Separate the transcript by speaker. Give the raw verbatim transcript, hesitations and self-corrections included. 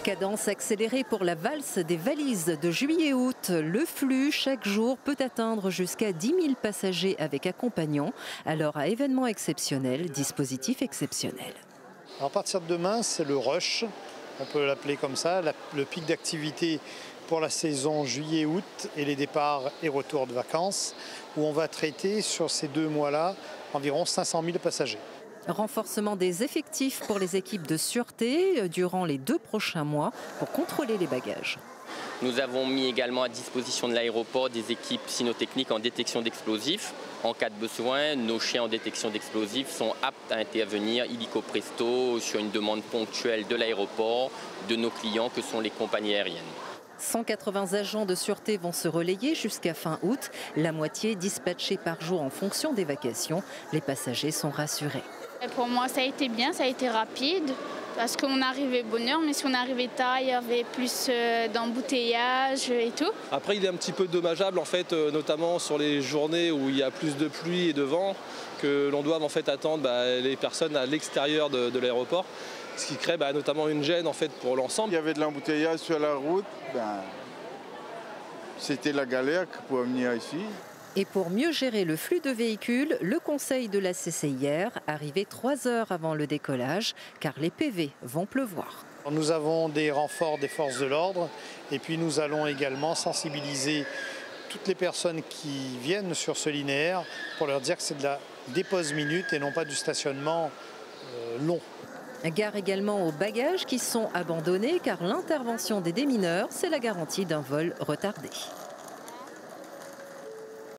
Speaker 1: Cadence accélérée pour la valse des valises de juillet-août. Le flux, chaque jour, peut atteindre jusqu'à dix mille passagers avec accompagnants. Alors, à événement exceptionnel, dispositif exceptionnel.
Speaker 2: Alors, à partir de demain, c'est le rush, on peut l'appeler comme ça, la, le pic d'activité pour la saison juillet-août et les départs et retours de vacances, où on va traiter sur ces deux mois-là environ cinq cent mille passagers.
Speaker 1: Renforcement des effectifs pour les équipes de sûreté durant les deux prochains mois pour contrôler les bagages.
Speaker 3: Nous avons mis également à disposition de l'aéroport des équipes cynotechniques en détection d'explosifs. En cas de besoin, nos chiens en détection d'explosifs sont aptes à intervenir illico presto sur une demande ponctuelle de l'aéroport, de nos clients que sont les compagnies aériennes.
Speaker 1: cent quatre-vingts agents de sûreté vont se relayer jusqu'à fin août, la moitié dispatchée par jour en fonction des vacations. Les passagers sont rassurés.
Speaker 4: Pour moi, ça a été bien, ça a été rapide, parce qu'on arrivait bonne heure, mais si on arrivait tard, il y avait plus d'embouteillages et tout.
Speaker 5: Après, il est un petit peu dommageable, en fait, notamment sur les journées où il y a plus de pluie et de vent, que l'on doit en fait attendre bah, les personnes à l'extérieur de, de l'aéroport, ce qui crée bah, notamment une gêne en fait, pour l'ensemble.
Speaker 6: Il y avait de l'embouteillage sur la route, ben, c'était la galère pour venir ici.
Speaker 1: Et pour mieux gérer le flux de véhicules, le conseil de la C C I R arrivé trois heures avant le décollage, car les P V vont pleuvoir.
Speaker 2: Nous avons des renforts des forces de l'ordre et puis nous allons également sensibiliser toutes les personnes qui viennent sur ce linéaire pour leur dire que c'est de la dépose minute et non pas du stationnement euh, long.
Speaker 1: Gare également aux bagages qui sont abandonnés car l'intervention des démineurs, c'est la garantie d'un vol retardé.